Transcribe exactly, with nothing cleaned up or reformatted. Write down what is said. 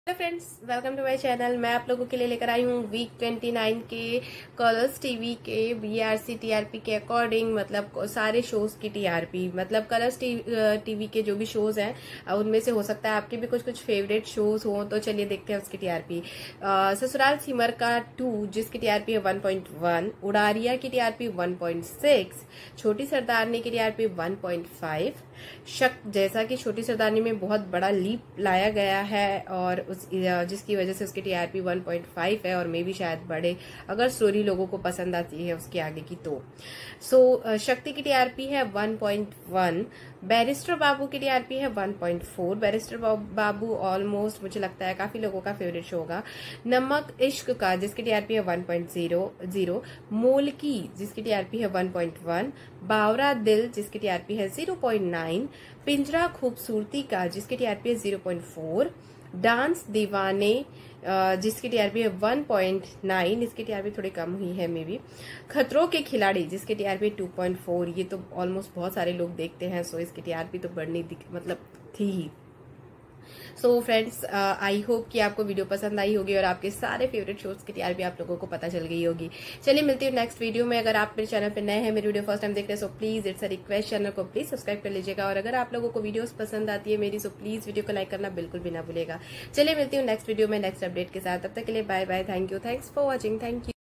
Hello friends, welcome to my channel. मैं आप लोगों के लिए लेकर आई हूँ वीक उनतीस के कलर्स टीवी के बीआरसी टीआरपी के अकॉर्डिंग, मतलब सारे शोज की टीआरपी। मतलब कलर्स टीवी के जो भी शोज हैं उनमें से हो सकता है आपके भी कुछ कुछ फेवरेट शोज हो, तो चलिए देखते हैं उसकी टीआरपी। ससुराल सिमर का टू जिसकी टीआरपी है वन पॉइंट वन, उड़ारिया की टीआरपी वन पॉइंट सिक्स, छोटी सरदारनी की टीआरपी वन पॉइंट फाइव। शक जैसा कि छोटी सरदारनी में बहुत बड़ा लीप लाया गया है और उस जिसकी वजह से उसकी टीआरपी वन पॉइंट फाइव है और मे भी शायद बढ़े अगर स्टोरी लोगों को पसंद आती है उसके आगे की तो। सो so, शक्ति की टीआरपी है one point one, barrister Babu की टीआरपी है one point four. Barrister Babu almost मुझे लगता है काफी लोगों का फेवरेट शो होगा। नमक इश्क का जिसकी टीआरपी है वन पॉइंट जीरो, मोलकी जिसकी टीआरपी है वन पॉइंट वन, बावरा दिल जिसकी टीआरपी है जीरो पॉइंट नाइन, पिंजरा खूबसूरती का जिसकी टीआरपी है जीरो पॉइंट फोर, डांस दीवाने जिसकी टीआरपी है वन पॉइंट नाइन, इसकी टीआरपी थोड़ी कम हुई है मे बी। खतरों के खिलाड़ी जिसकी टीआरपी टू पॉइंट फोर, ये तो ऑलमोस्ट बहुत सारे लोग देखते हैं, सो इसकी टीआरपी तो बढ़नी मतलब थी ही। सो फ्रेंड्स, आई होप कि आपको वीडियो पसंद आई होगी और आपके सारे फेवरेट शोज की टीआरपी आप लोगों को पता चल गई होगी। चलिए मिलती हूँ नेक्स्ट वीडियो में। अगर आप मेरे चैनल पे नए हैं, मेरी वीडियो फर्स्ट टाइम देख रहे हैं, so please it's a request, channel को प्लीज सब्सक्राइब कर लीजिएगा। और अगर आप लोगों को वीडियोस पसंद आती है मेरी, सो प्लीज वीडियो को लाइक करना बिल्कुल भी ना भूलेगा। चलिए मिलती हूँ नेक्स्ट वीडियो में नेक्स्ट अपडेट के साथ। तब तक के लिए bye bye, thank you, thanks for watching, thank you.